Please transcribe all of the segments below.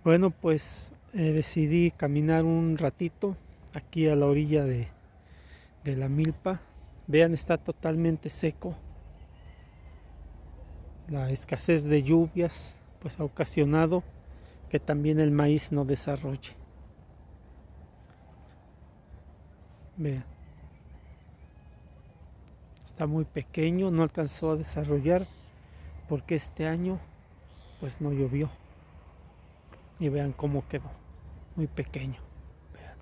Bueno, pues decidí caminar un ratito aquí a la orilla de la milpa. Vean, está totalmente seco. La escasez de lluvias pues ha ocasionado que también el maíz no desarrolle. Vean, está muy pequeño, no alcanzó a desarrollar porque este año pues no llovió. Y vean cómo quedó, muy pequeño. Vean.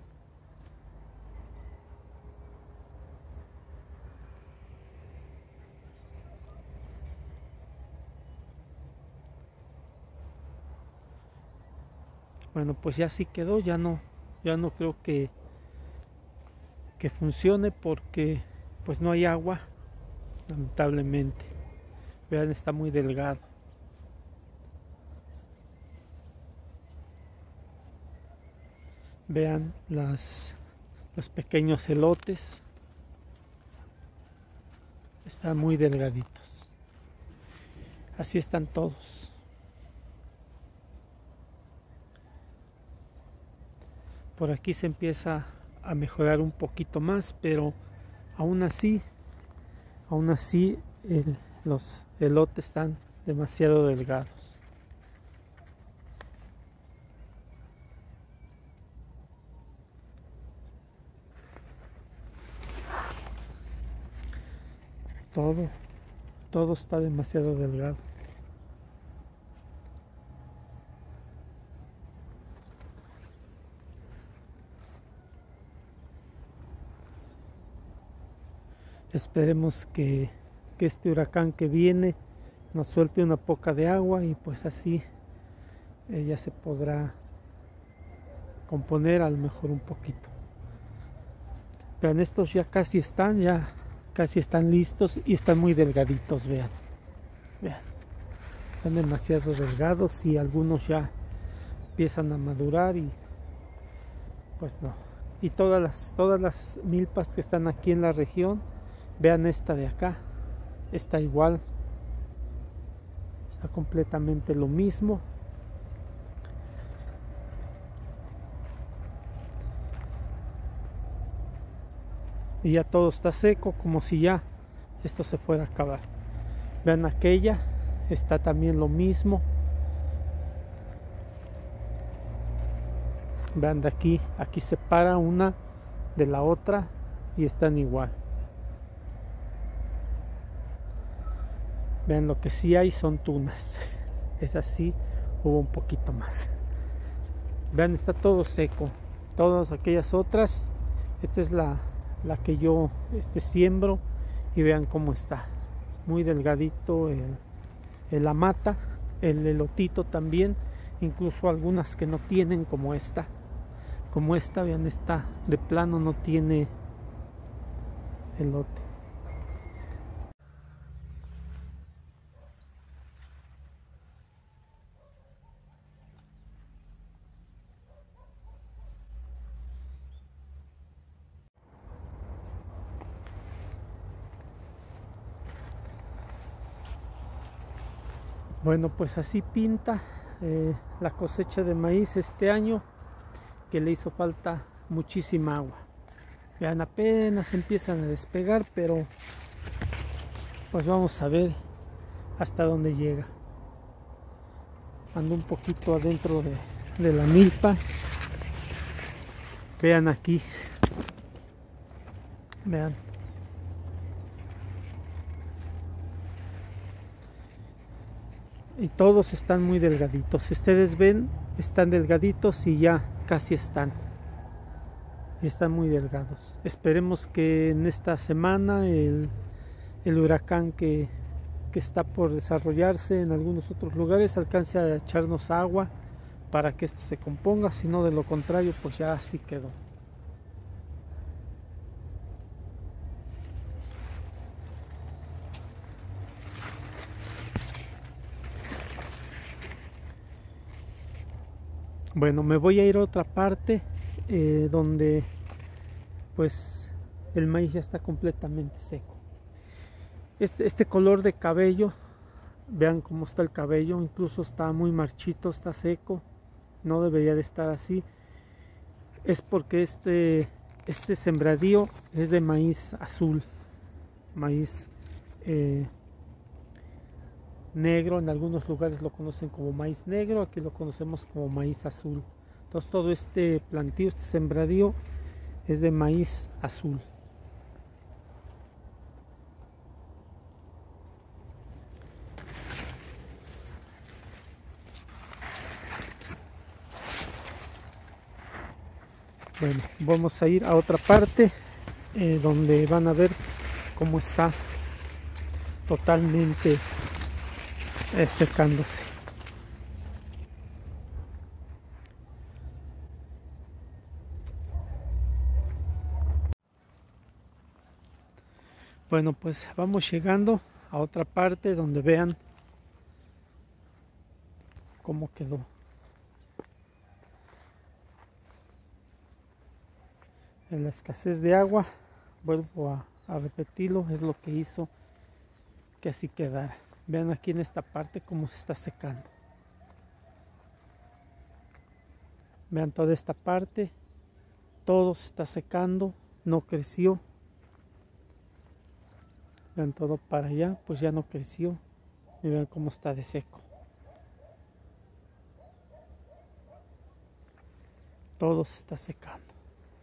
Bueno, pues ya sí quedó, ya no creo que funcione porque pues no hay agua, lamentablemente. Vean, está muy delgado. Vean los pequeños elotes, están muy delgaditos. Así están todos. Por aquí se empieza a mejorar un poquito más, pero aún así los elotes están demasiado delgados. Todo está demasiado delgado. Esperemos que este huracán que viene nos suelte una poca de agua y pues así ya se podrá componer a lo mejor un poquito. Vean, estos ya casi están listos y están muy delgaditos, vean. Están demasiado delgados y algunos ya empiezan a madurar y pues no. Y todas las milpas que están aquí en la región, vean esta de acá, está igual, está completamente lo mismo. Y ya todo está seco, como si ya esto se fuera a acabar. Vean aquella, está también lo mismo. Vean de aquí separa una de la otra y están igual. Vean, lo que sí hay son tunas. Es así, hubo un poquito más. Vean, está todo seco. Todas aquellas otras, esta es la que yo siembro y vean cómo está. Muy delgadito la mata, el elotito también, incluso algunas que no tienen como esta. Vean, esta de plano no tiene elote. Bueno, pues así pinta la cosecha de maíz este año, que le hizo falta muchísima agua. Vean, apenas empiezan a despegar, pero pues vamos a ver hasta dónde llega. Ando un poquito adentro de la milpa. Vean aquí. Vean. Y todos están muy delgaditos. Si ustedes ven, están delgaditos y ya casi están. Y están muy delgados. Esperemos que en esta semana el huracán que está por desarrollarse en algunos otros lugares alcance a echarnos agua para que esto se componga. Si no, de lo contrario, pues ya así quedó. Bueno, me voy a ir a otra parte donde pues el maíz ya está completamente seco. Este color de cabello, vean cómo está el cabello, incluso está muy marchito, está seco. no debería de estar así. Es porque este sembradío es de maíz azul, maíz negro. En algunos lugares lo conocen como maíz negro, aquí lo conocemos como maíz azul. Entonces todo este plantío, este sembradío es de maíz azul. Bueno, vamos a ir a otra parte donde van a ver cómo está totalmente secándose. Bueno, pues vamos llegando a otra parte donde vean cómo quedó. En la escasez de agua, vuelvo a repetirlo, es lo que hizo que así quedara. Vean aquí en esta parte cómo se está secando. Vean toda esta parte, todo se está secando, no creció. Vean todo para allá, pues ya no creció. Y vean cómo está de seco. Todo se está secando.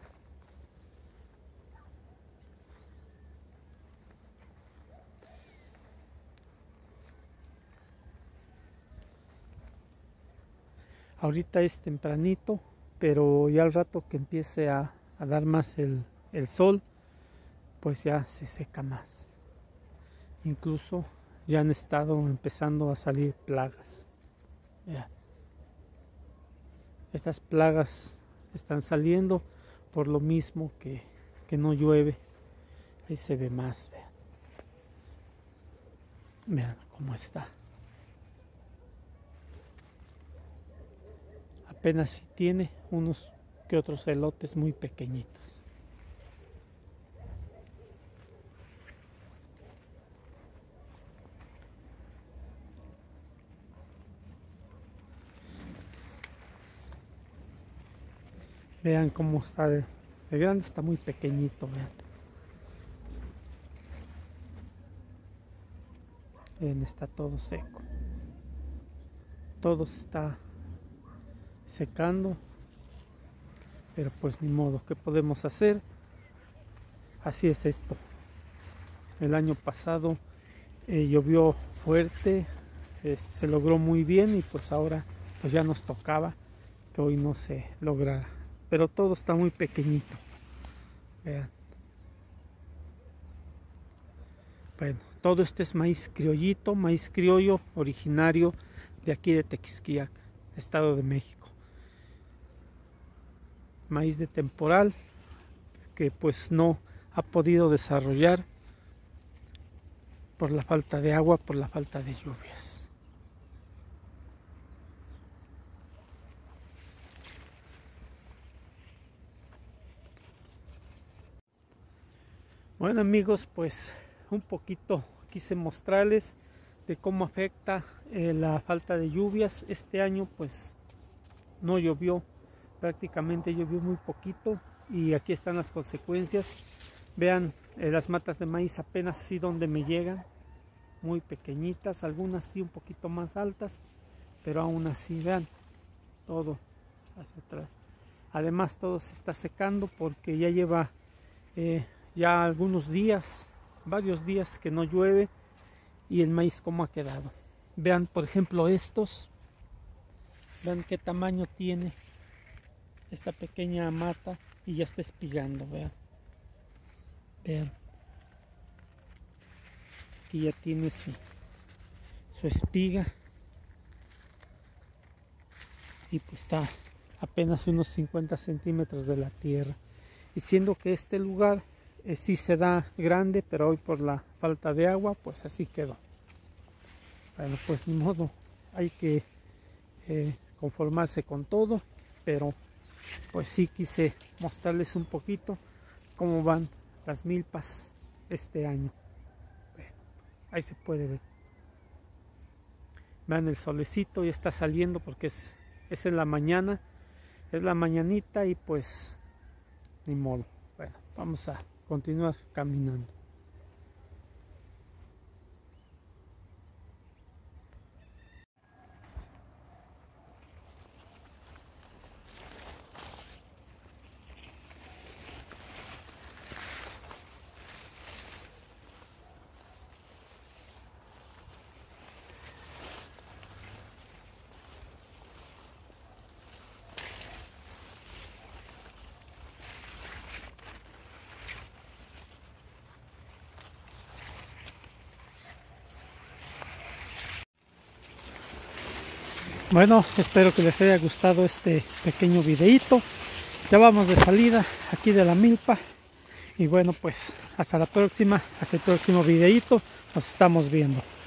Ahorita es tempranito, pero ya al rato que empiece a dar más el sol, pues ya se seca más. Incluso ya han estado empezando a salir plagas. Ya. Estas plagas están saliendo por lo mismo que no llueve. Ahí se ve más, vean. Vean cómo está. Apenas si tiene unos que otros elotes muy pequeñitos. Vean cómo está de grande, está muy pequeñito, vean. Vean, está todo seco. Todo está secando, pero pues ni modo, ¿qué podemos hacer? Así es esto. El año pasado llovió fuerte, se logró muy bien y pues ahora pues ya nos tocaba que hoy no se lograra, pero todo está muy pequeñito. Vean. Bueno, todo este es maíz criollito, maíz criollo originario de aquí de Tequisquiac, Estado de México. Maíz de temporal que pues no ha podido desarrollar por la falta de agua, por la falta de lluvias. Bueno amigos, pues un poquito quise mostrarles de cómo afecta la falta de lluvias. Este año pues no llovió, prácticamente llovió muy poquito y aquí están las consecuencias. Vean, las matas de maíz apenas así donde me llegan, muy pequeñitas, algunas sí un poquito más altas, pero aún así vean todo hacia atrás. Además todo se está secando porque ya lleva ya algunos días, varios días que no llueve y el maíz cómo ha quedado. Vean por ejemplo estos, vean qué tamaño tiene esta pequeña mata y ya está espigando, vean. Vean. Aquí ya tiene su espiga y pues está apenas unos 50 centímetros de la tierra, y siendo que este lugar sí se da grande, pero hoy por la falta de agua pues así quedó. Bueno, pues ni modo, hay que conformarse con todo, pero pues sí quise mostrarles un poquito cómo van las milpas este año. Bueno, ahí se puede ver. Vean, el solecito ya está saliendo porque es es en la mañana, es la mañanita y pues ni modo. Bueno, vamos a continuar caminando. Bueno, espero que les haya gustado este pequeño videito. Ya vamos de salida aquí de la milpa. Y bueno, pues hasta la próxima, hasta el próximo videito. Nos estamos viendo.